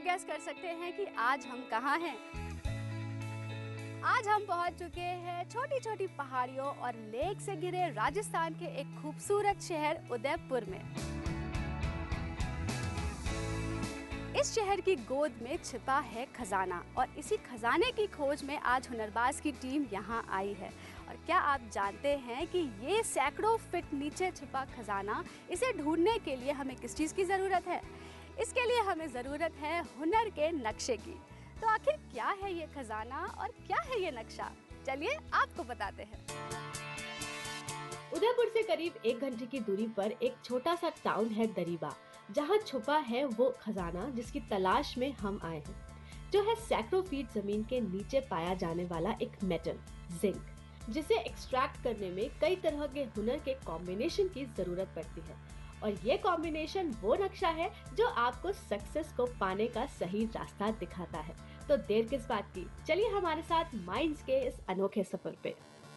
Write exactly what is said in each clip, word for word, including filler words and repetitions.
Gas कर सकते हैं कि आज हम कहाँ हैं? आज हम पहुंच चुके हैं छोटी छोटी पहाड़ियों और लेक से घिरे राजस्थान के एक खूबसूरत शहर उदयपुर में। इस शहर की गोद में छिपा है खजाना और इसी खजाने की खोज में आज हुनरबाज की टीम यहाँ आई है। और क्या आप जानते हैं कि ये सैकड़ों फीट नीचे छिपा खजाना, इसे ढूंढने के लिए हमें किस चीज़ की ज़रूरत है? इसके लिए हमें ज़रूरत है हुनर के नक्शे की। तो आखिर क्या है ये खजाना और क्या है ये नक्शा? चलिए आपको बताते हैं। उदयपुर से करीब एक घंटे की दूरी पर एक छोटा सा टाउन है दरीबा, जहाँ छुपा है वो खजाना जिसकी तलाश में हम आए हैं, जो है सैकड़ों फीट जमीन के नीचे पाया जाने वाला एक मेटल जिंक, जिसे एक्सट्रैक्ट करने में कई तरह के हुनर के कॉम्बिनेशन की जरूरत पड़ती है। और ये कॉम्बिनेशन वो नक्शा है जो आपको सक्सेस को पाने का सही रास्ता दिखाता है। तो देर किस बात की, चलिए हमारे साथ माइंस के इस अनोखे सफर पे।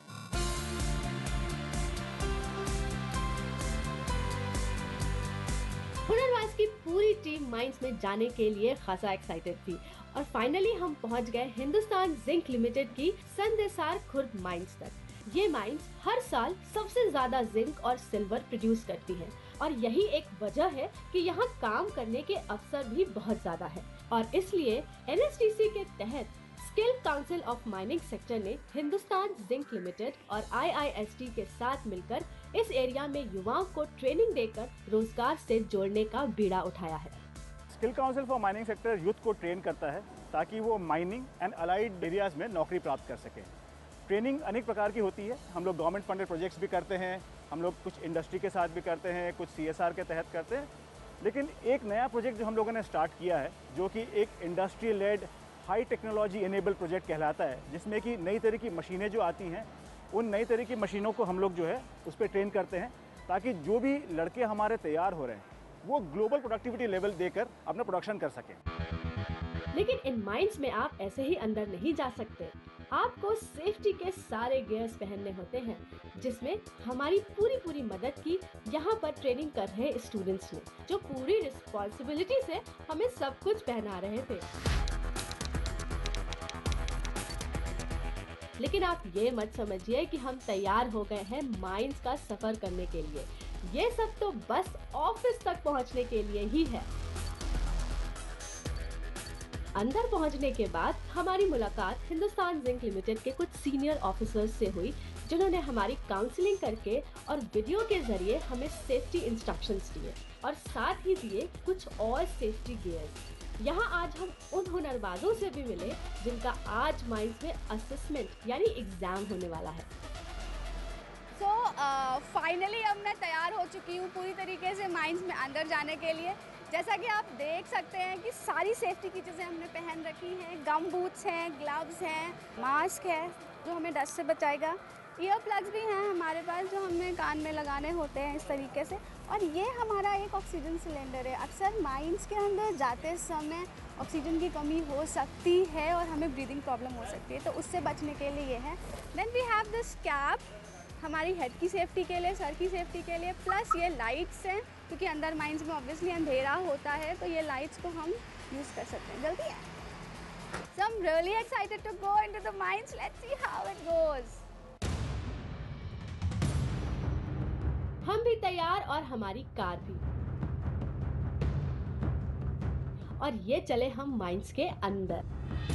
हुनरबाज की पूरी टीम माइंस में जाने के लिए खासा एक्साइटेड थी और फाइनली हम पहुंच गए हिंदुस्तान जिंक लिमिटेड की संदेशार खुर्द माइंस तक। ये माइंस हर साल सबसे ज्यादा जिंक और सिल्वर प्रोड्यूस करती है और यही एक वजह है कि यहाँ काम करने के अवसर भी बहुत ज्यादा है। और इसलिए एन एस टी सी के तहत skill council of mining sector ने हिंदुस्तान जिंक लिमिटेड और आई आई एस टी के साथ मिलकर इस एरिया में युवाओं को ट्रेनिंग देकर रोजगार से जोड़ने का बीड़ा उठाया है। Skill council for mining sector youth को ट्रेन करता है ताकि वो माइनिंग एंड अलाइड एरियाज में नौकरी प्राप्त कर सकें। ट्रेनिंग अनेक प्रकार की होती है। हम लोग गवर्नमेंट फंडेड प्रोजेक्ट्स भी करते हैं, हम लोग कुछ इंडस्ट्री के साथ भी करते हैं, कुछ सी एस आर के तहत करते हैं। लेकिन एक नया प्रोजेक्ट जो हम लोगों ने स्टार्ट किया है, जो कि एक industry led high technology enable project कहलाता है, जिसमें कि नई तरह की मशीनें जो आती हैं, उन नई तरह की मशीनों को हम लोग जो है उस पर ट्रेन करते हैं ताकि जो भी लड़के हमारे तैयार हो रहे हैं वो ग्लोबल प्रोडक्टिविटी लेवल देकर अपना प्रोडक्शन कर सकें। लेकिन इन माइंस में आप ऐसे ही अंदर नहीं जा सकते। आपको सेफ्टी के सारे गियर्स पहनने होते हैं, जिसमें हमारी पूरी पूरी मदद की यहाँ पर ट्रेनिंग कर रहे स्टूडेंट्स ने, जो पूरी रिस्पॉन्सिबिलिटी से हमें सब कुछ पहना रहे थे। लेकिन आप ये मत समझिए कि हम तैयार हो गए हैं माइंस का सफर करने के लिए। ये सब तो बस ऑफिस तक पहुँचने के लिए ही है। अंदर पहुंचने के बाद हमारी मुलाकात हिंदुस्तान जिंक लिमिटेड के कुछ सीनियर ऑफिसर्स से हुई, जिन्होंने हमारी काउंसलिंग करके और वीडियो के जरिए हमें सेफ्टी इंस्ट्रक्शंस दिए और साथ ही दिए कुछ और सेफ्टी गियर्स। यहाँ आज हम उन हुनरबाजों से भी मिले जिनका आज माइंस में असेसमेंट यानी एग्जाम होने वाला है। सो फाइनली अब मैं तैयार हो चुकी हूँ पूरी तरीके से माइंस में अंदर जाने के लिए। जैसा कि आप देख सकते हैं कि सारी सेफ्टी की चीज़ें हमने पहन रखी हैं। गम बूट्स हैं, ग्लव्स हैं, मास्क है जो हमें डस्ट से बचाएगा, ईयर प्लग्स भी हैं हमारे पास जो हमें कान में लगाने होते हैं इस तरीके से। और ये हमारा एक ऑक्सीजन सिलेंडर है। अक्सर माइंस के अंदर जाते समय ऑक्सीजन की कमी हो सकती है और हमें ब्रीदिंग प्रॉब्लम हो सकती है, तो उससे बचने के लिए ये है। Then we have this cap हमारी हेड की सेफ्टी के लिए, सर की सेफ्टी के लिए, प्लस ये लाइट्स हैं क्योंकि अंदर माइंस में ऑब्वियसली अंधेरा होता है, तो ये लाइट्स को हम यूज़ कर सकते हैं। जल्दी है। So I'm really excited to go into the mines. Let's see how it goes. हम भी तैयार और हमारी कार भी, और ये चले हम माइंस के अंदर।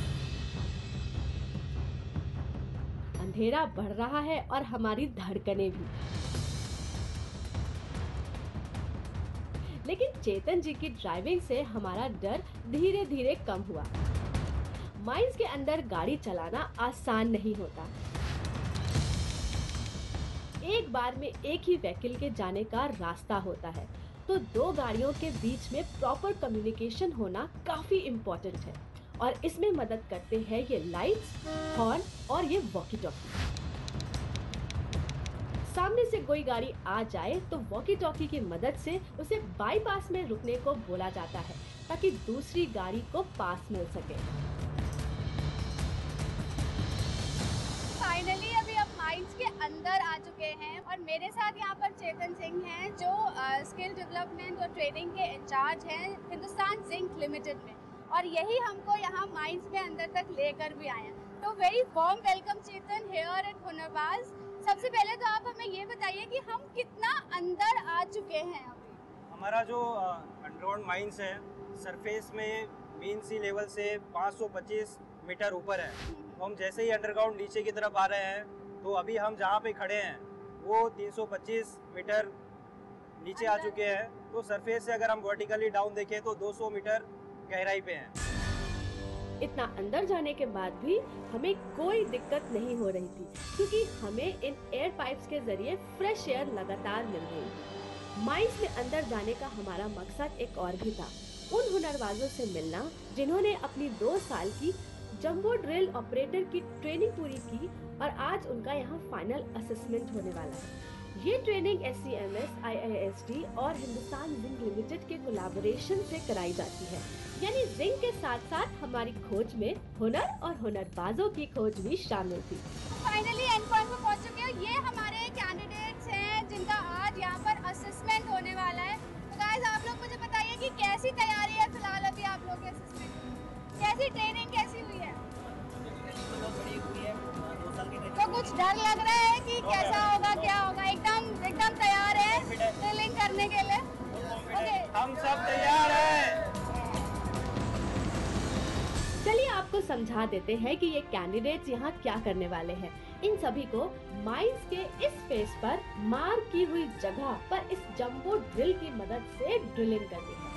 अंधेरा बढ़ रहा है और हमारी धड़कनें भी, लेकिन चेतन जी की ड्राइविंग से हमारा डर धीरे धीरे कम हुआ। माइंस के अंदर गाड़ी चलाना आसान नहीं होता। एक बार में एक ही व्हीकल के जाने का रास्ता होता है, तो दो गाड़ियों के बीच में प्रॉपर कम्युनिकेशन होना काफी इम्पोर्टेंट है और इसमें मदद करते हैं ये लाइट्स, हॉर्न और ये वॉकी टॉकी। सामने से कोई गाड़ी आ जाए तो वॉकी टॉकी की मदद से उसे बाईपास में रुकने को बोला जाता है ताकि दूसरी गाड़ी को पास मिल सके। फाइनली अभी हम माइंस के अंदर आ चुके हैं और मेरे साथ यहाँ पर चेतन सिंह हैं जो स्किल डेवलपमेंट और ट्रेनिंग के इंचार्ज हैं हिंदुस्तान जिंक लिमिटेड में। और यही हमको यहाँ माइंस में अंदर तक लेकर भी आए हैं। तो very warm welcome Chetan here at Hunarbaaz. सबसे पहले तो आप हमें ये बताइए कि हम कितना अंदर आ चुके हैं अभी। हमारा जो अंडरग्राउंड माइंस है सरफेस में मीन सी लेवल से पाँच सौ पच्चीस मीटर ऊपर है। तो हम जैसे ही अंडरग्राउंड नीचे की तरफ आ रहे हैं तो अभी हम जहाँ पे खड़े हैं वो तीन सौ पच्चीस मीटर नीचे आ चुके हैं। तो सरफेस से अगर हम वर्टिकली डाउन देखें तो दो सौ मीटर गहराई पे हैं। इतना अंदर जाने के बाद भी हमें कोई दिक्कत नहीं हो रही थी, क्योंकि हमें इन एयर पाइप्स के जरिए फ्रेश एयर लगातार मिल रही थी। माइंस में अंदर जाने का हमारा मकसद एक और भी था, उन हुनरबाजों से मिलना जिन्होंने अपनी दो साल की जंबो ड्रिल ऑपरेटर की ट्रेनिंग पूरी की और आज उनका यहाँ फाइनल असेसमेंट होने वाला है। ये training S C M S, I I S T और हिंदुस्तान जिंक लिमिटेड के कोलैबोरेशन से कराई जाती है। यानी जिंक के साथ साथ हमारी खोज में हुनर और हुनरबाजों की खोज भी शामिल थी। फाइनली एंड पॉइंट पर पहुंच चुके हैं। ये हमारे कैंडिडेट्स हैं जिनका आज यहाँ पर असेसमेंट होने वाला है। तो गाइस आप लोग मुझे बताइए कि कैसी तैयारी है फिलहाल अभी आप लोग के असेसमेंट की? कैसी ट्रेनिंग कैसी हुई है? तो कुछ डर लग रहा है कि कैसा होगा क्या होगा? एकदम एकदम तैयार है ड्रिलिंग करने के लिए? ओके, हम सब तैयार हैं। चलिए आपको समझा देते हैं कि ये कैंडिडेट्स यहाँ क्या करने वाले हैं। इन सभी को माइंस के इस फेस पर मार्क की हुई जगह पर इस जंबो ड्रिल की मदद से ड्रिलिंग करनी है।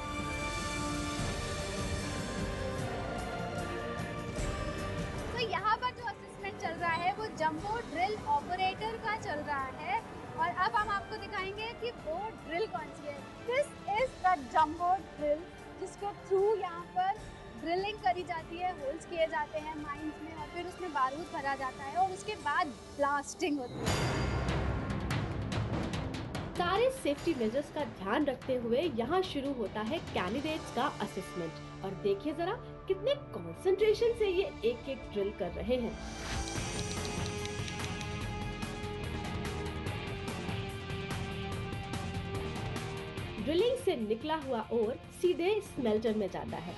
तो यहाँ पर जो असेसमेंट चल रहा है वो जंबो ड्रिल ऑपरेटर का चल रहा है और अब हम आपको दिखाएंगे कि वो ड्रिल कौन सी है। This is the jumbo drill जिसके थ्रू यहाँ पर ड्रिलिंग करी जाती है, होल्स किए जाते हैं माइंस में और फिर उसमें बारूद भरा जाता है और उसके बाद ब्लास्टिंग होती है। सारे सेफ्टी मेजर्स का ध्यान रखते हुए यहाँ शुरू होता है कैंडिडेट्स का असेसमेंट। और देखिए जरा कितने कंसंट्रेशन से ये एक एक ड्रिल कर रहे हैं। ड्रिलिंग से निकला हुआ ओर सीधे स्मेल्टर में जाता है।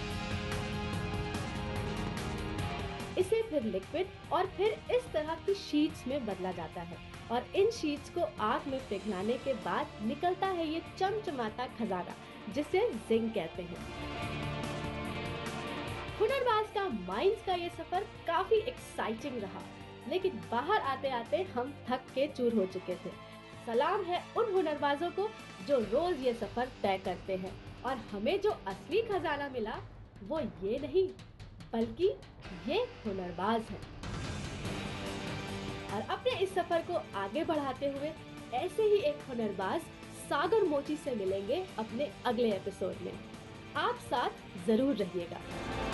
इसे फिर लिक्विड और फिर इस तरह की शीट्स में बदला जाता है और इन शीट्स को आग में पिघलाने के बाद निकलता है ये चमचमाता खजाना जिसे जिंक कहते हैं। हुनरबाज का माइंस का ये सफर काफी एक्साइटिंग रहा, लेकिन बाहर आते आते हम थक के चूर हो चुके थे। सलाम है उन हुनरबाजों को जो रोज ये सफर तय करते हैं और हमें जो असली खजाना मिला वो ये नहीं बल्कि ये हुनरबाज है। और अपने इस सफर को आगे बढ़ाते हुए ऐसे ही एक हुनरबाज सागर मोची से मिलेंगे अपने अगले एपिसोड में। आप साथ जरूर रहिएगा।